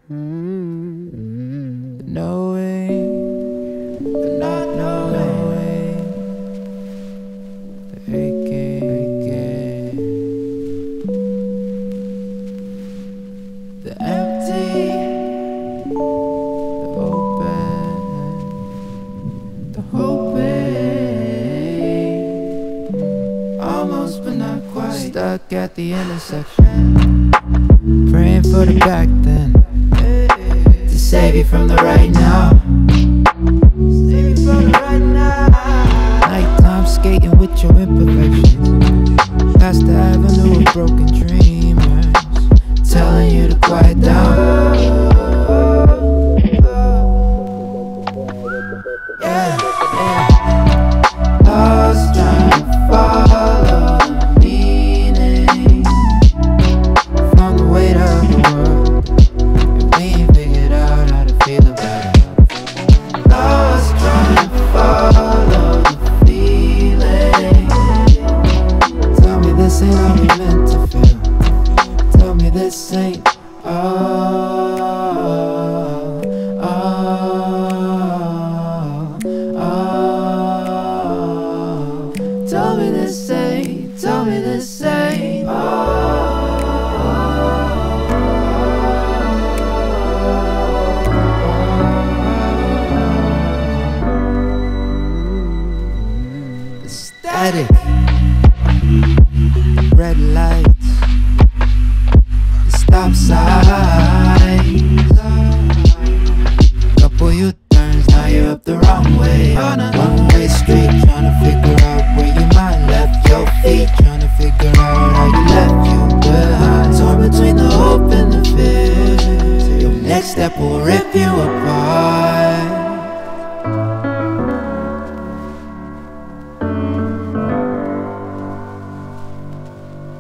The knowing, the not knowing, the aching, the empty, the open, the hoping, almost but not quite, stuck at the intersection, praying for the back then, to save you from the right now. Save you from the right now. Nighttime skating with your imperfections, past the avenue of broken dreamers, telling you to quiet down. Yeah, yeah. Lost trying to follow the meaning from the weight of the world, and we ain't figured out how to feel about it. Lost trying to follow the feeling. Tell me this ain't how we meant to feel. Tell me this ain't tell me this ain't, tell me this ain't the static, red lights, the stop signs, couple U-turns, now you're up the wrong way on a one-way street, trying to figure out where you might left your feet, trying to figure out how you left you behind, torn between the hope and the fear. Your next step will rip you apart.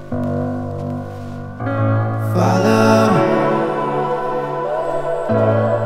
Follow